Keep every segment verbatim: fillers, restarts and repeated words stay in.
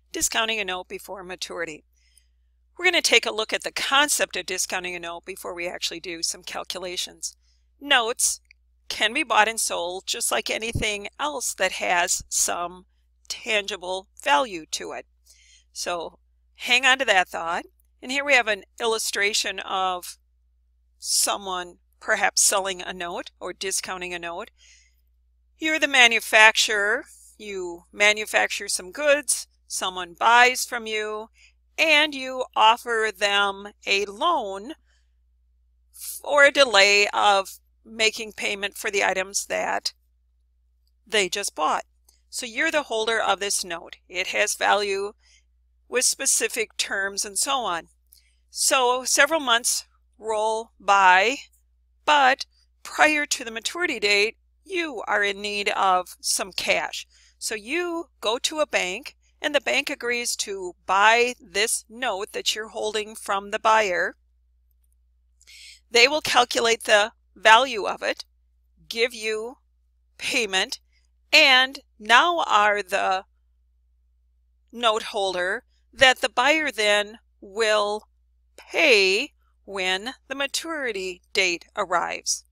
discounting a note before maturity. We're going to take a look at the concept of discounting a note before we actually do some calculations. Notes can be bought and sold just like anything else that has some tangible value to it. So hang on to that thought. And here we have an illustration of someone perhaps selling a note or discounting a note. You're the manufacturer. You manufacture some goods, someone buys from you, and you offer them a loan or a delay of making payment for the items that they just bought. So you're the holder of this note. It has value with specific terms and so on. So several months roll by, but prior to the maturity date, you are in need of some cash. So you go to a bank, and the bank agrees to buy this note that you're holding from the buyer. They will calculate the value of it, give you payment, and now are the note holder that the buyer then will pay when the maturity date arrives.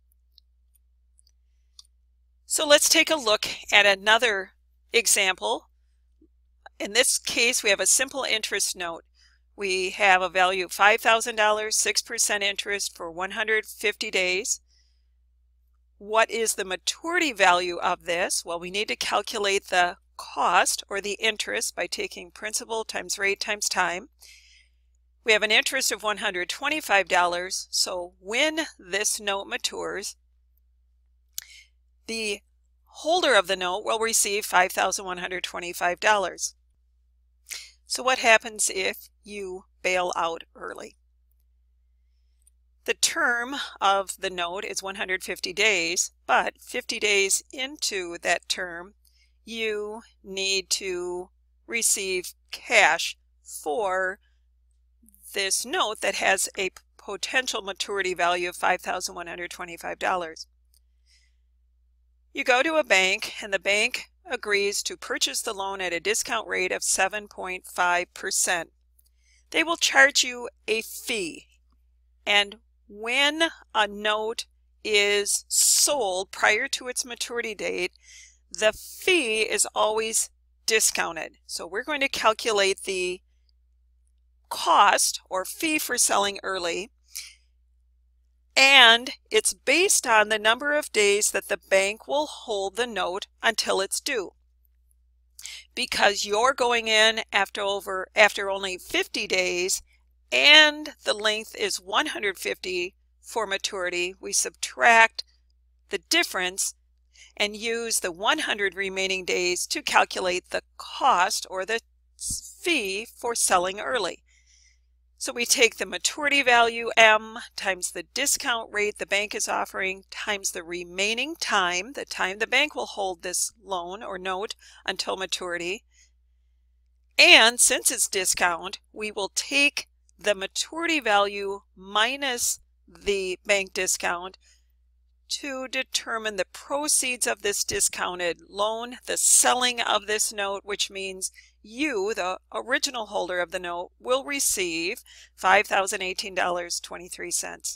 So let's take a look at another example. In this case, we have a simple interest note. We have a value of five thousand dollars, six percent interest for one hundred fifty days. What is the maturity value of this? Well, we need to calculate the cost or the interest by taking principal times rate times time. We have an interest of one hundred twenty-five dollars, so when this note matures, the holder of the note will receive five thousand one hundred twenty-five dollars. So what happens if you bail out early? The term of the note is one hundred fifty days, but fifty days into that term, you need to receive cash for this note that has a potential maturity value of five thousand one hundred twenty-five dollars. You go to a bank, and the bank agrees to purchase the loan at a discount rate of seven point five percent. They will charge you a fee, and when a note is sold prior to its maturity date, the fee is always discounted. So we're going to calculate the cost or fee for selling early, and it's based on the number of days that the bank will hold the note until it's due. Because you're going in after over after only fifty days and the length is one hundred fifty for maturity, we subtract the difference and use the one hundred remaining days to calculate the cost or the fee for selling early. So we take the maturity value M times the discount rate the bank is offering times the remaining time, the time the bank will hold this loan or note until maturity. And since it's discount, we will take the maturity value minus the bank discount to determine the proceeds of this discounted loan, the selling of this note, which means you, the original holder of the note, will receive five thousand eighteen dollars and twenty-three cents.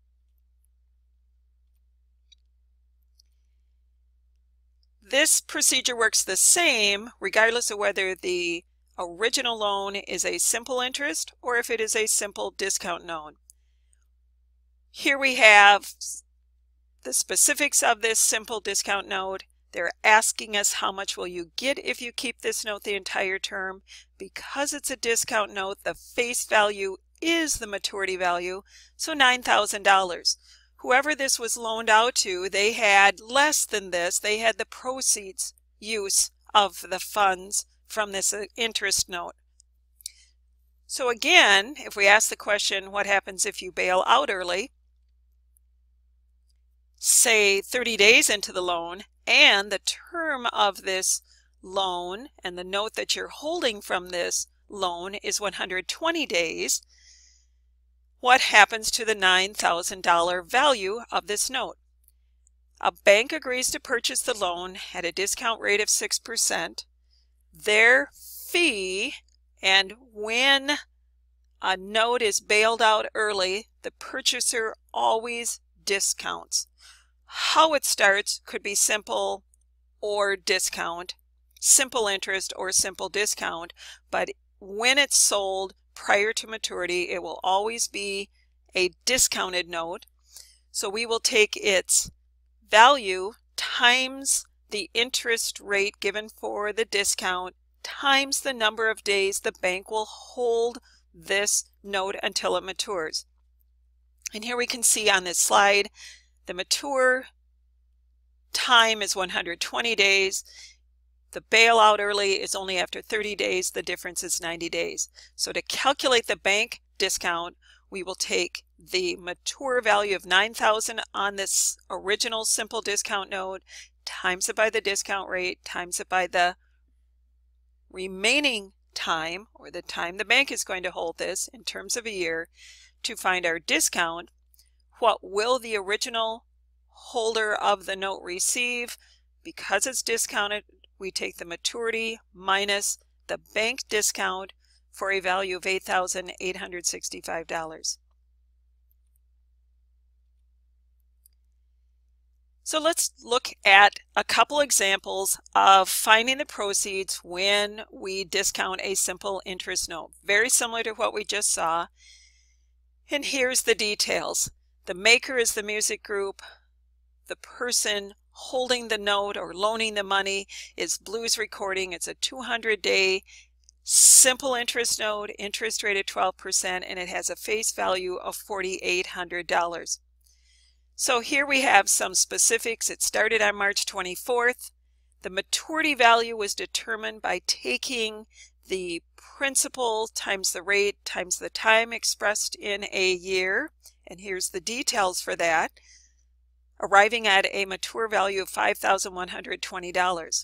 This procedure works the same regardless of whether the original loan is a simple interest or if it is a simple discount loan. Here we have the specifics of this simple discount note. They're asking us how much will you get if you keep this note the entire term. Because it's a discount note, the face value is the maturity value, so nine thousand dollars. Whoever this was loaned out to, they had less than this. They had the proceeds use of the funds from this interest note. So again, if we ask the question, what happens if you bail out early? Say thirty days into the loan, and the term of this loan and the note that you're holding from this loan is one hundred twenty days, what happens to the nine thousand dollar value of this note? A bank agrees to purchase the loan at a discount rate of six percent. Their fee, and when a note is bailed out early, the purchaser always discounts. How it starts could be simple or discount, simple interest or simple discount, but when it's sold prior to maturity, it will always be a discounted note. So we will take its value times the interest rate given for the discount times the number of days the bank will hold this note until it matures. And here we can see on this slide the mature time is one hundred twenty days. The bailout early is only after thirty days. The difference is ninety days. So to calculate the bank discount, we will take the mature value of nine thousand dollars on this original simple discount note, times it by the discount rate, times it by the remaining time, or the time the bank is going to hold this in terms of a year, to find our discount. What will the original holder of the note receive? Because it's discounted, we take the maturity minus the bank discount for a value of eight thousand eight hundred sixty-five dollars. So let's look at a couple examples of finding the proceeds when we discount a simple interest note. Very similar to what we just saw. And here's the details. The maker is the music group. The person holding the note or loaning the money is Blues Recording. It's a two hundred day simple interest note, interest rate at twelve percent, and it has a face value of four thousand eight hundred dollars. So here we have some specifics. It started on March twenty-fourth. The maturity value was determined by taking the principal times the rate times the time expressed in a year. And here's the details for that, arriving at a mature value of five thousand one hundred twenty dollars.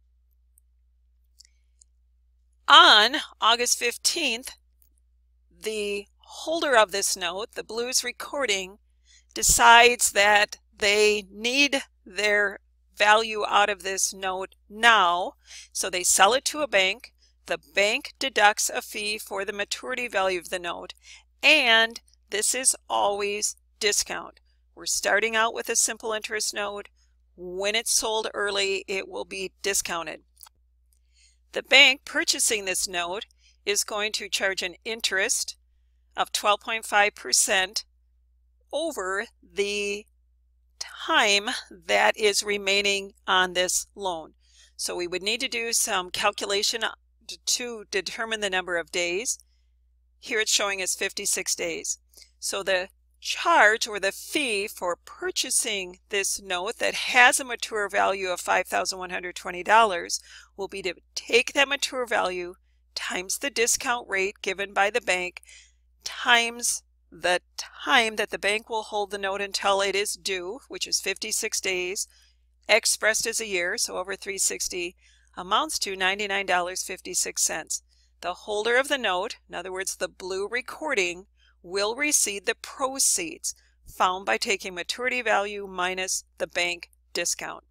On August fifteenth, the holder of this note, the Blues Recording, decides that they need their value out of this note now, so they sell it to a bank. The bank deducts a fee for the maturity value of the note, and this is always discount. We're starting out with a simple interest note. When it's sold early, it will be discounted. The bank purchasing this note is going to charge an interest of twelve point five percent over the time that is remaining on this loan. So we would need to do some calculation to determine the number of days. Here it's showing us fifty-six days. So the charge or the fee for purchasing this note that has a mature value of five thousand one hundred twenty dollars will be to take that mature value times the discount rate given by the bank times the time that the bank will hold the note until it is due, which is fifty-six days, expressed as a year, so over three hundred sixty, amounts to ninety-nine dollars and fifty-six cents. The holder of the note, in other words the Blue Recording, will receive the proceeds found by taking maturity value minus the bank discount.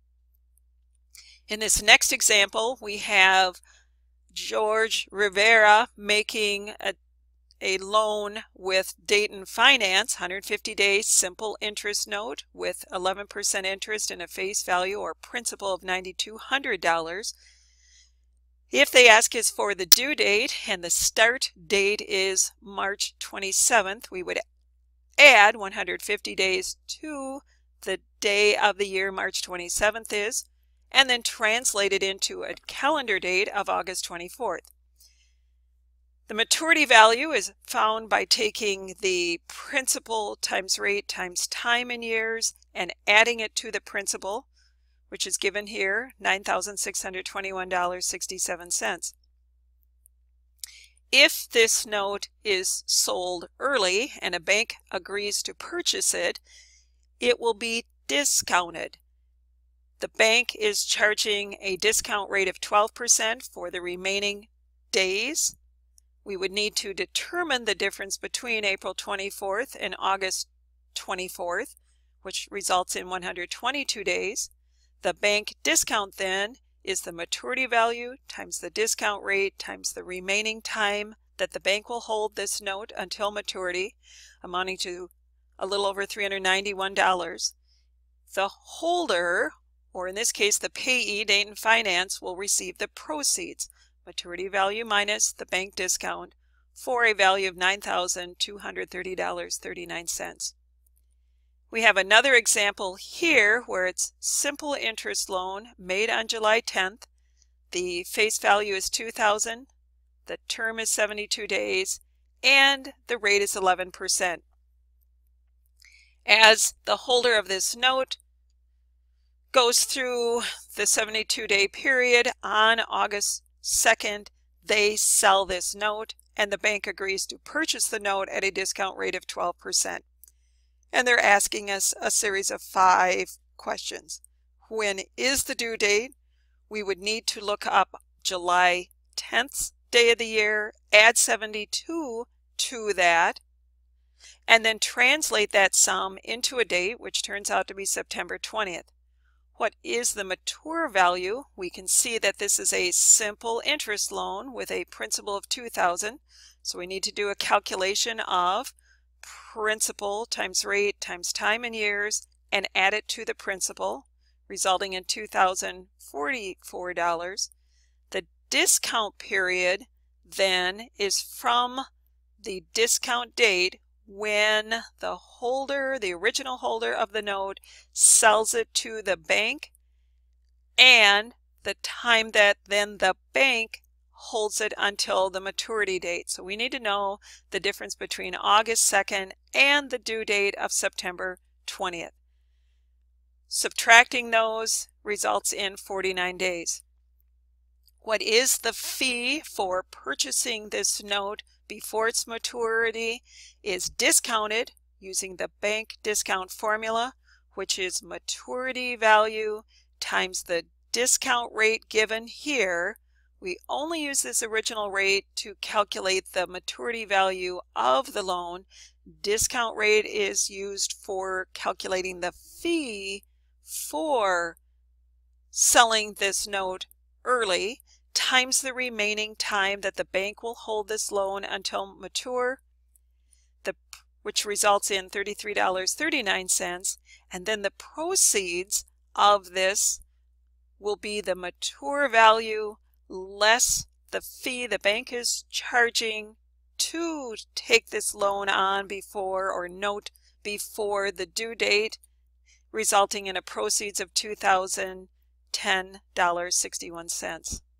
In this next example, we have George Rivera making a a loan with Dayton Finance, one hundred fifty day simple interest note with eleven percent interest and a face value or principal of nine thousand two hundred dollars. If they ask us for the due date and the start date is March twenty-seventh, we would add one hundred fifty days to the day of the year March twenty-seventh is, and then translate it into a calendar date of August twenty-fourth. The maturity value is found by taking the principal times rate times time in years and adding it to the principal, which is given here, nine thousand six hundred twenty-one dollars and sixty-seven cents. If this note is sold early and a bank agrees to purchase it, it will be discounted. The bank is charging a discount rate of twelve percent for the remaining days. We would need to determine the difference between April twenty-fourth and August twenty-fourth, which results in one hundred twenty-two days. The bank discount then is the maturity value times the discount rate times the remaining time that the bank will hold this note until maturity, amounting to a little over three hundred ninety-one dollars. The holder, or in this case the payee, Dayton Finance, will receive the proceeds, maturity value minus the bank discount, for a value of nine thousand two hundred thirty dollars and thirty-nine cents. We have another example here where it's simple interest loan made on July tenth. The face value is two thousand dollars, the term is seventy-two days, and the rate is eleven percent. As the holder of this note goes through the seventy-two day period, on August second, they sell this note and the bank agrees to purchase the note at a discount rate of twelve percent. And they're asking us a series of five questions. When is the due date? We would need to look up July tenth day of the year, add seventy-two to that, and then translate that sum into a date, which turns out to be September twentieth. What is the mature value? We can see that this is a simple interest loan with a principal of two thousand dollars. So we need to do a calculation of principal times rate times time in years and add it to the principal, resulting in two thousand forty-four dollars. The discount period then is from the discount date when the holder, the original holder of the note, sells it to the bank, and the time that then the bank holds it until the maturity date. So we need to know the difference between August second and the due date of September twentieth. Subtracting those results in forty-nine days. What is the fee for purchasing this note before its maturity is discounted using the bank discount formula, which is maturity value times the discount rate given here. We only use this original rate to calculate the maturity value of the loan. Discount rate is used for calculating the fee for selling this note early, times the remaining time that the bank will hold this loan until mature, the, which results in thirty-three dollars and thirty-nine cents, and then the proceeds of this will be the mature value less the fee the bank is charging to take this loan on before, or note before, the due date, resulting in a proceeds of two thousand ten dollars and sixty-one cents.